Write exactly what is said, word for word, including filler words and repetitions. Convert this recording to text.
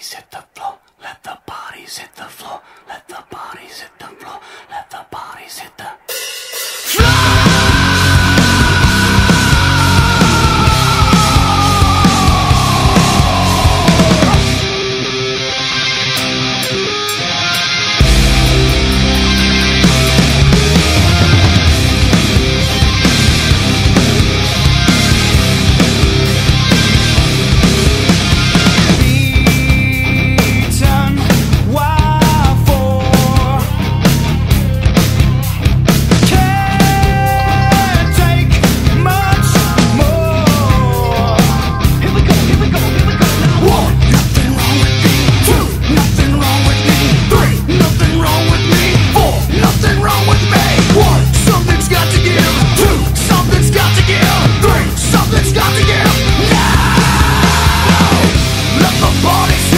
bodies hit the floor. Let the bodies hit the floor. Let the bodies hit the floor. Let the bodies hit the bodies